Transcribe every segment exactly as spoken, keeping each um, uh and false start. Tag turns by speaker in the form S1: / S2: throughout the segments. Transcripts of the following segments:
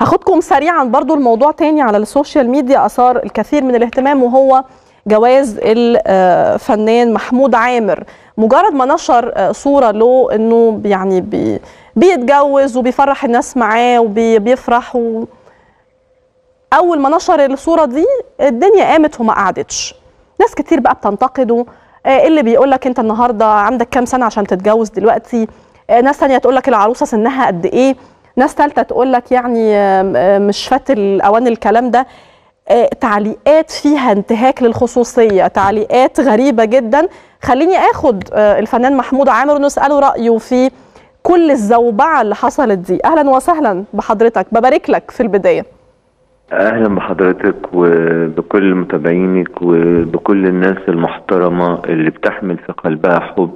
S1: هاخدكم سريعا برضو الموضوع تاني على السوشيال ميديا أثار الكثير من الاهتمام، وهو جواز الفنان محمود عامر. مجرد ما نشر صورة له انه يعني بي بيتجوز وبيفرح الناس معاه وبيفرح و... اول ما نشر الصورة دي الدنيا قامت وما قعدتش. ناس كتير بقى بتنتقده، اللي بيقول لك انت النهارده عندك كام سنة عشان تتجوز دلوقتي، ناس ثانيه تقول لك العروسة سنها قد ايه، ناس ثالثه تقول لك يعني مش فات الاوان الكلام ده. تعليقات فيها انتهاك للخصوصيه، تعليقات غريبه جدا. خليني اخد الفنان محمود عامر ونساله رايه في كل الزوبعه اللي حصلت دي. اهلا وسهلا بحضرتك، ببارك لك في البدايه.
S2: اهلا بحضرتك وبكل متابعينك وبكل الناس المحترمه اللي بتحمل في قلبها حب.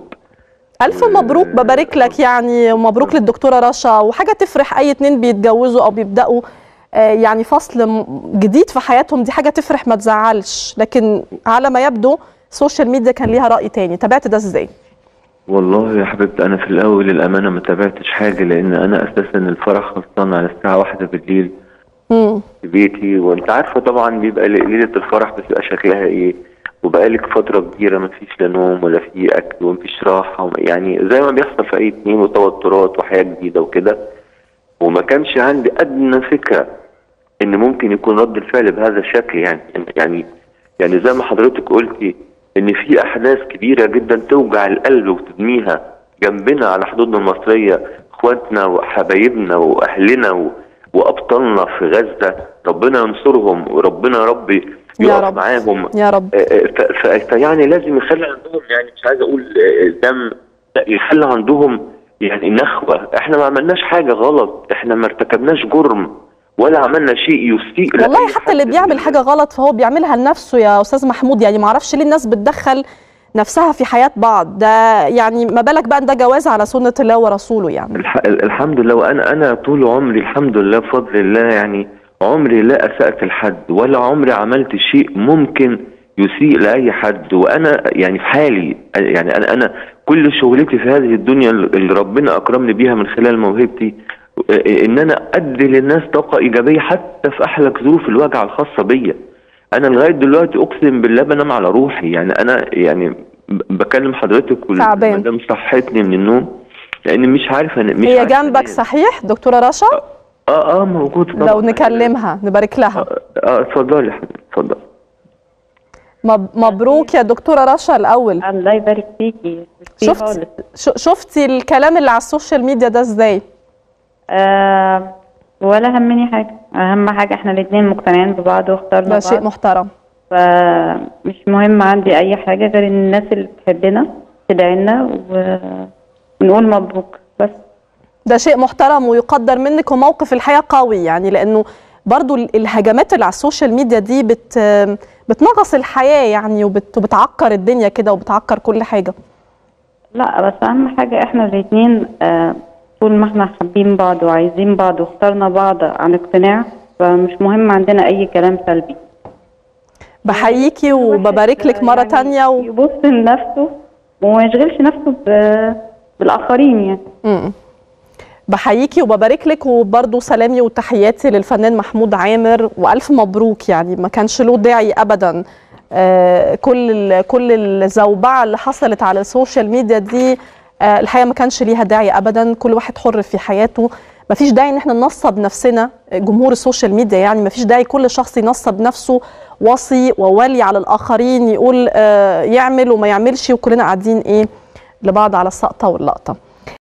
S1: ألف مبروك، ببارك لك يعني، ومبروك للدكتورة رشا، وحاجة تفرح أي اتنين بيتجوزوا أو بيبدأوا يعني فصل جديد في حياتهم، دي حاجة تفرح ما تزعلش. لكن على ما يبدو السوشيال ميديا كان ليها رأي تاني، تابعت ده ازاي؟
S2: والله يا حبيبتي أنا في الأول الأمانة ما تابعتش حاجة، لأن أنا أساسا الفرح خلصان على الساعة واحدة بالليل مم. في بيتي، وأنت عارفة طبعا بيبقى ليلة الفرح بتبقى شكلها إيه، وبقالك فترة كبيرة مفيش لا نوم ولا في أكل ومفيش راحة، يعني زي ما بيحصل في أي اتنين، وتوترات وحياة جديدة وكده. وما كانش عندي أدنى فكرة إن ممكن يكون رد الفعل بهذا الشكل، يعني يعني يعني زي ما حضرتك قلتي إن في أحداث كبيرة جدا توجع القلب وتدميها جنبنا على حدودنا المصرية، إخواتنا وحبايبنا وأهلنا و... وأبطالنا في غزة، ربنا ينصرهم وربنا ربي
S1: يا رب
S2: معاهم
S1: يا رب.
S2: فيعني لازم يخلي عندهم، يعني مش عايز اقول دم، يخلي عندهم يعني نخوه. احنا ما عملناش حاجه غلط، احنا ما ارتكبناش جرم ولا عملنا شيء يسيء.
S1: والله حتى اللي بيعمل حاجه غلط فهو بيعملها لنفسه يا استاذ محمود، يعني ما اعرفش ليه الناس بتدخل نفسها في حياه بعض، ده يعني ما بالك بقى ان ده جواز على سنه الله ورسوله. يعني
S2: الح... الحمد لله، وانا انا طول عمري الحمد لله بفضل الله يعني عمري لا اسأت لحد، ولا عمري عملت شيء ممكن يسيء لاي حد، وانا يعني في حالي، يعني انا انا كل شغلتي في هذه الدنيا اللي ربنا اكرمني بيها من خلال موهبتي ان انا ادي للناس طاقه ايجابيه حتى في احلك ظروف الوجع الخاصه بيا. انا لغايه دلوقتي اقسم بالله بنام على روحي، يعني انا يعني بكلم حضرتك والمدام صحتني من النوم لان مش عارفه مش
S1: هي جنبك صحيح دكتوره رشا؟
S2: اه اه موجود طبعا.
S1: لو نكلمها نبارك لها.
S2: اه اتفضلي يا حبيبتي اتفضلي.
S1: مبروك يا دكتوره رشا الاول.
S3: الله يبارك فيكي.
S1: شفت شفتي الكلام اللي على السوشيال ميديا ده ازاي؟
S3: آه ولا همني حاجه، اهم حاجه احنا الاثنين مقتنعين ببعض واخترنا بعض،
S1: ده شيء محترم.
S3: فمش مهم عندي اي حاجه غير ان الناس اللي بتحبنا تدعي لنا ونقول مبروك بس.
S1: ده شيء محترم ويقدر منك، وموقف الحقيقه قوي يعني، لانه برضو الهجمات اللي على السوشيال ميديا دي بت بتنغص الحياه يعني، وبتعكر الدنيا كده وبتعكر كل حاجه.
S3: لا بس اهم حاجه احنا الاثنين آه طول ما احنا حابين بعض وعايزين بعض واخترنا بعض عن اقتناع، فمش مهم عندنا اي كلام سلبي.
S1: بحييكي وببارك لك مره يعني ثانيه و...
S3: يبص لنفسه وما يشغلش نفسه بالاخرين يعني.
S1: امم بحييكي وببارك لك، وبرضه سلامي وتحياتي للفنان محمود عامر، والف مبروك. يعني ما كانش له داعي ابدا آه كل كل الزوبعه اللي حصلت على السوشيال ميديا دي، آه الحقيقه ما كانش ليها داعي ابدا. كل واحد حر في حياته، ما فيش داعي ان احنا ننصب نفسنا جمهور السوشيال ميديا، يعني ما فيش داعي كل شخص ينصب نفسه وصي وولي على الاخرين، يقول آه يعمل وما يعملش، وكلنا قاعدين ايه لبعض على السقطه واللقطه.